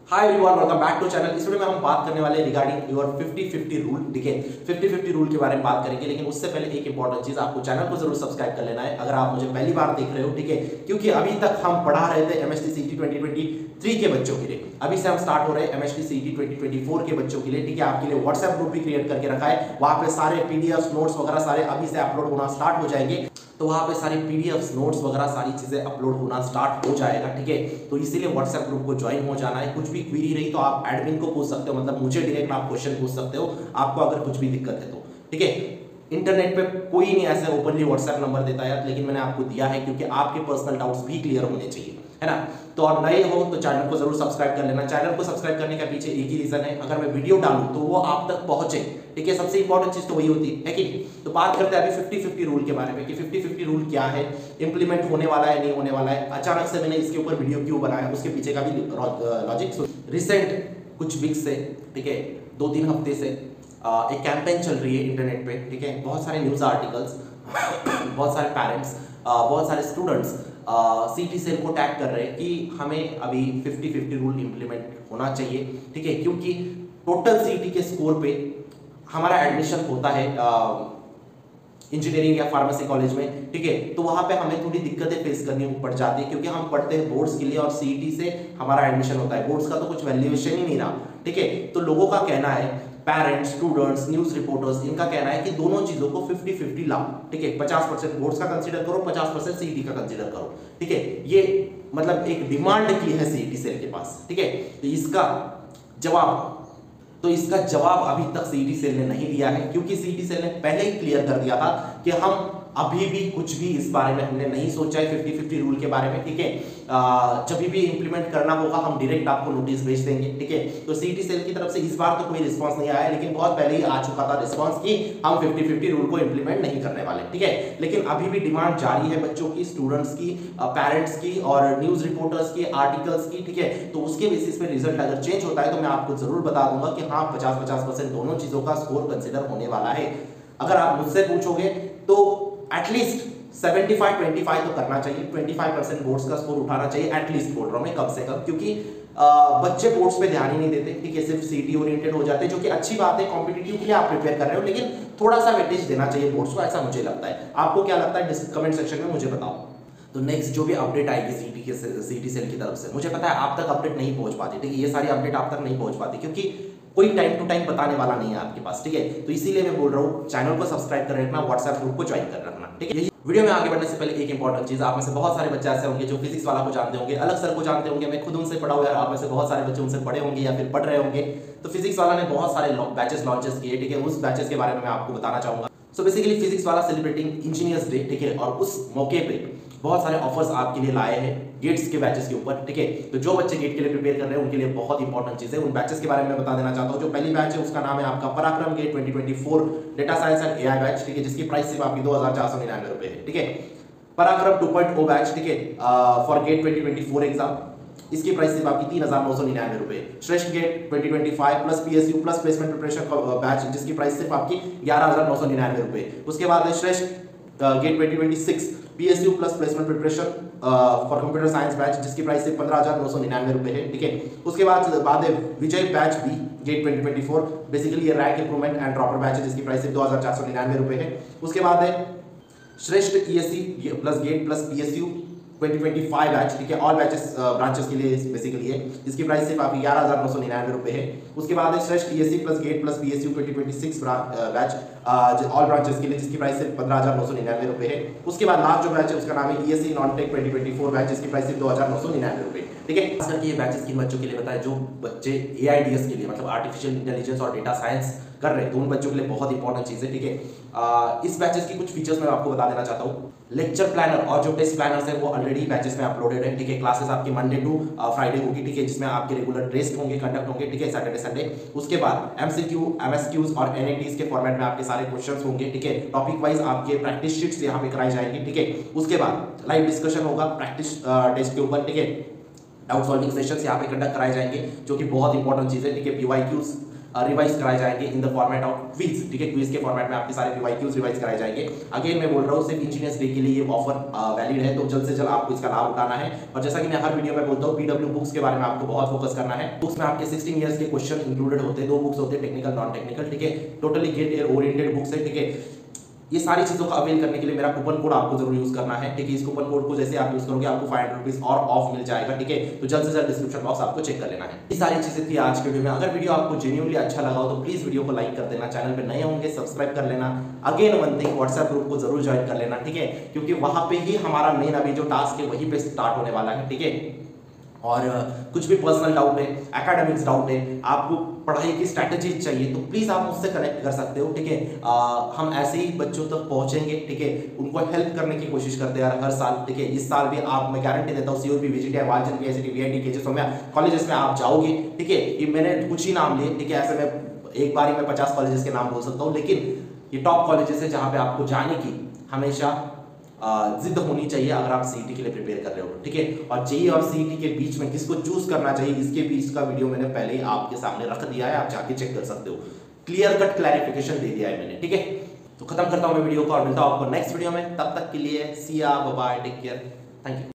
Hi everyone, welcome back to channel. इस वीडियो में हम बात करने वाले हैं रिगार्डिंग योर 50-50 रूल। ठीक है, 50-50 रूल के बारे में बात करेंगे, लेकिन उससे पहले एक इंपॉर्टेंट चीज, आपको चैनल को जरूर सब्सक्राइब कर लेना है अगर आप मुझे पहली बार देख रहे हो। ठीक है, क्योंकि अभी तक हम पढ़ा रहे थे एमएसटी सीईटी 2023 के बच्चों के लिए। अभी से हम स्टार्ट हो रहे हैं एमएसटी सीईटी 2024 के बच्चों के लिए। ठीक है, आपके लिए व्हाट्सएप ग्रुप भी क्रिएट करके रखा है, वहां पे सारे पीडीएफ नोट्स वगैरह सारे अभी से अपलोड होना स्टार्ट हो जाएंगे। तो वहां पे सारी पीडीएफ नोट्स वगैरह सारी चीजें अपलोड होना स्टार्ट हो जाएगा। ठीक है, तो इसीलिए व्हाट्सएप ग्रुप को ज्वाइन हो जाना है। कुछ भी क्वेरी रही तो आप एडमिन को पूछ सकते हो, मतलब मुझे डायरेक्ट आप क्वेश्चन पूछ सकते हो, आपको अगर कुछ भी दिक्कत है तो। ठीक है, इंटरनेट पे कोई नहीं ऐसे ओपनली व्हाट्सएप नंबर देता है, लेकिन मैंने आपको दिया है क्योंकि आपके पर्सनल डाउट्स भी क्लियर होने चाहिए, है ना। तो आप नए हो तो चैनल को जरूर सब्सक्राइब कर लेना। चैनल को सब्सक्राइब करने के पीछे एक ही रीजन है, अगर मैं वीडियो डालूं तो वो आप तक पहुंचे। ठीक है, सबसे इंपॉर्टेंट चीज तो वही होती है कि नहीं। तो बात करते हैं अभी 50-50 रूल के बारे में कि 50-50 रूल क्या है, इंप्लीमेंट होने वाला है नहीं होने वाला है, अचानक से मैंने इसके ऊपर वीडियो क्यों बनाया, उसके पीछे का भी लॉजिक। रिसेंट कुछ वीक्स से, ठीक है, 2-3 हफ्ते से एक कैंपेन चल रही है इंटरनेट पे। ठीक है, बहुत सारे न्यूज आर्टिकल्स, बहुत सारे पेरेंट्स, बहुत सारे स्टूडेंट्स सीटी सेल को टैग कर रहे हैं कि हमें अभी 50-50 रूल इंप्लीमेंट होना चाहिए। ठीक है, क्योंकि टोटल सीटी के स्कोर पे हमारा एडमिशन होता है इंजीनियरिंग या फार्मेसी कॉलेज में। ठीक है, तो वहां पे हमें थोड़ी दिक्कतें फेस करनी पड़ जाती है, क्योंकि हम पढ़ते हैं बोर्ड्स के लिए और सीईटी से हमारा एडमिशन होता है। बोर्ड्स का तो कुछ वैल्यूएशन ही नहीं रहा। ठीक है, तो लोगों का कहना है, पेरेंट्स, स्टूडेंट्स, न्यूज रिपोर्टर्स, इनका कहना है कि दोनों चीजों को 50-50 लाओ। ठीक है, 50% बोर्ड्स का कंसीडर करो, 50% सीईटी का कंसीडर करो। ठीक है, ये मतलब एक डिमांड की है सीईटी सेल के पास। ठीक है, तो इसका जवाब अभी तक सीईटी सेल ने नहीं दिया है, क्योंकि सीईटी सेल ने पहले ही क्लियर कर दिया था कि हम अभी भी कुछ भी इस बारे में हमने नहीं सोचा है 50-50 रूल के बारे में। ठीक है, जब भी इंप्लीमेंट करना होगा हम डायरेक्ट आपको नोटिस भेज देंगे। ठीक है, तो सीईटी सेल की तरफ से इस बार तो कोई रिस्पांस नहीं आया, लेकिन बहुत पहले ही आ चुका था रिस्पांस कि हम 50-50 रूल को इंप्लीमेंट नहीं करने वाले। ठीक है, लेकिन अभी भी डिमांड जारी है बच्चों की, स्टूडेंट्स की, पेरेंट्स की और न्यूज रिपोर्टर्स की, आर्टिकल्स की। ठीक है, तो उसके बेसिस पे रिजल्ट अगर चेंज होता है तो मैं आपको जरूर बता दूंगा कि हाँ 50-50% दोनों चीजों का स्कोर कंसिडर होने वाला है। अगर आप मुझसे पूछोगे तो एटलीस्ट 75-25 तो करना चाहिए, 25% बोर्ड्स का स्कोर उठाना चाहिए एटलीस्ट, बोल रहा हूं मैं, कम से कम, क्योंकि बच्चे बोर्ड्स पे ध्यान ही नहीं देते। ठीक है, सिर्फ सीटी ओरिएंटेड हो जाते हैं, जो कि अच्छी बात है, कॉम्पिटिटिव के लिए आप प्रिपेयर कर रहे हो, लेकिन थोड़ा सा वेटेज देना चाहिए बोर्ड्स को, ऐसा मुझे लगता है। आपको क्या लगता है कमेंट सेक्शन में मुझे बताओ। तो नेक्स्ट जो भी अपडेट आएगी सीटी सेल की तरफ से, मुझे पता है आप तक अपडेट नहीं पहुंच पाती। ठीक है, ये सारी अपडेट आप तक नहीं पहुंच पाती क्योंकि कोई टाइम टू टाइम बताने वाला नहीं है आपके पास। ठीक है, तो इसीलिए मैं बोल रहा हूँ चैनल को सब्सक्राइब कर रखना, व्हाट्सएप ग्रुप को ज्वाइन कर रखना। ठीक है, वीडियो में आगे बढ़ने से पहले एक इंपॉर्टेंट चीज, आप में से बहुत सारे बच्चे ऐसे होंगे जो फिजिक्स वाला को जानते होंगे, अलग सर को जानते होंगे, मैं खुद उनसे पढ़ा हुआ है, आप में से बहुत सारे बच्चे उनसे पढ़े होंगे या फिर पढ़ रहे होंगे। तो फिजिक्स वाला ने बहुत सारे बैचेस लॉन्चेस किए। ठीक है, उस बैचेस के बारे में मैं आपको बताना चाहूंगा। सो बेसिकली फिजिक्स वाला सेलिब्रेटिंग इंजीनियर्स डे। ठीक है, और उस मौके पे बहुत सारे ऑफर्स आपके लिए लाए हैं गेट्स के बैचेस के ऊपर। ठीक है, तो जो बच्चे गेट के लिए प्रिपेयर कर रहे हैं उनके लिए बहुत इंपॉर्टेंट चीज है, उन बैचेस के बारे में बता देना चाहता हूं। जो पहली बैच है उसका नाम है आपका Parakram GATE 2024 data science and AI batch. ठीक है, जिसकी प्राइस सिर्फ आपकी 2499 रुपए है। ठीक है, पराक्रम 2.0 बैच, ठीक है, फॉर गेट 2024 एग्जाम, इसकी प्राइस सिर्फ आपकी 3999 रुपए। Shreshth GATE 2025 plus PSU plus placement preparation batch, जिसकी प्राइस सिर्फ आपकी 11999 रुपए। उसके बाद है Shreshth GATE 2026 PSU plus placement preparation for computer science batch, जिसकी प्राइस सिर्फ 15,999 रुपए है। ठीक है, उसके बाद है Vijay batch B GATE 2024, basically ये rank improvement and dropper batch है, जिसकी प्राइस सिर्फ 2499 रुपए है। उसके बाद है Shreshth ESC plus GATE plus PSU 2025 batch. ठीक है, ऑल बैचेस ब्रांचेस के लिए बेसिकली है, जिसकी प्राइस सिर्फ आपकी 11,999 रुपए है। उसके बाद है Shreshth ESC plus GATE plus PSU 2026 batch all branches के लिए, जिसकी प्राइस सिर्फ 15,999 रुपए है। उसके बाद लास्ट जो बैच है उसका नाम है ईएससी नॉन टेक 2024 बैच, जिसकी प्राइस सिर्फ 2,999 रुपए। ठीक है, खास करके ये बैचेस किन बच्चों के लिए बताया, जो बच्चे एआईडीएस के लिए मतलब आर्टिफिशियल इंटेलिजेंस और डेटा साइंस कर रहे हैं, तो उन बच्चों के लिए बहुत इंपॉर्टेंट चीज है। ठीक है, इस बैचेस की कुछ फीचर्स मैं आपको बता देना चाहता हूँ। लेक्चर प्लानर और जो टेस्ट प्लानर्स है वो ऑलरेडी बैचेस में अपलोडेड है। ठीक है, क्लासेस आपकी मंडे टू फ्राइडे होगी। ठीक है, जिसमें आपके रेगुलर टेस्ट होंगे, कंडक्ट होंगे। ठीक है, सैटरडे संडे। उसके बाद एमसीक्यू, एमएसक्यूज और एनएटीज के फॉर्मेट में आपके सारे क्वेश्चंस होंगे। ठीक है, टॉपिक वाइज आपके प्रैक्टिस शीट्स यहाँ पे कराई जाएंगी। ठीक है, उसके बाद लाइव डिस्कशन होगा प्रैक्टिस टेस्ट के ऊपर। ठीक है, डाउट सॉल्विंग सेशंस यहाँ पे कंडक्ट कराए जाएंगे, जो कि बहुत इंपॉर्टेंट चीज है। ठीक है, पीवाईक्यूज रिवाइज कराए जाएंगे in the format of quiz, ठीक है, क्विज के फॉर्मेट में आपके सारे क्यूज रिवाइज कराए जाएंगे। अगेन मैं बोल रहा हूँ सिर्फ इंजीनियर्स डे के लिए ये ऑफर वैलिड है, तो जल्द से जल्द आपको इसका लाभ उठाना है। और जैसा कि मैं हर वीडियो में बोलता हूँ, पीडब्ल्यू बुक्स के बारे में आपको बहुत फोकस करना है। बुक्स में आपके 16 ईयर्स के क्वेश्चन इंक्लूडेड होते हैं, 2 बुक्स होते हैं, टेक्निकल नॉन टेक्निकल, ठीक है, टोटली गेट ओरिएंटेड बुक्स है, ठीक है। ये सारी चीजों का अवेल करने के लिए मेरा कूपन कोड आपको जरूर यूज करना है, ठीक है। इस कूपन कोड को जैसे आप यूज करोगे आपको 500 रुपीज और ऑफ मिल जाएगा, ठीक है। तो जल्द से जल्द डिस्क्रिप्शन बॉक्स आपको चेक कर लेना है। ये सारी चीजें थी आज के वीडियो में। अगर वीडियो आपको जेन्युइनली अच्छा लगा हो तो प्लीज वीडियो को लाइक कर देना, चैनल पे नए होंगे सब्सक्राइब कर लेना। Again one thing, WhatsApp group को जरूर ज्वाइन कर लेना, ठीक है, क्योंकि वहां पे ही हमारा मेन अभी जो टास्क है वहीं पे स्टार्ट होने वाला है, ठीक है। और कुछ भी पर्सनल डाउट है, एकेडमिक्स डाउट है, आपको पढ़ाई की स्ट्रैटेजी चाहिए, तो प्लीज आप मुझसे कनेक्ट कर सकते हो, ठीक है। हम ऐसे ही बच्चों तक पहुंचेंगे, ठीक है, उनको हेल्प करने की कोशिश करते हैं हर साल, ठीक है। इस साल भी आप, मैं गारंटी देता हूँ, COP, VGT, Walchand, PICT, VIT, केजेस में कॉलेजेस में आप जाओगे, ठीक है। ये मैंने कुछ ही नाम लिए, ठीक है, ऐसे में एक बार ही मैं 50 कॉलेजेस के नाम बोल सकता हूँ, लेकिन ये टॉप कॉलेजेस है जहाँ पे आपको जाने की हमेशा जिद होनी चाहिए अगर आप सीईटी के लिए प्रिपेयर कर रहे हो, ठीक है। और जेईई और सीईटी के बीच में किसको चूज करना चाहिए, इसके बीच का वीडियो मैंने पहले ही आपके सामने रख दिया है, आप जाके चेक कर सकते हो। क्लियर कट क्लैरिफिकेशन दे दिया है मैंने, ठीक है। तो खत्म करता हूं मैं वीडियो को और मिलता हूं आपको नेक्स्ट वीडियो में। तब तक के लिए see ya bye, take care, thank you.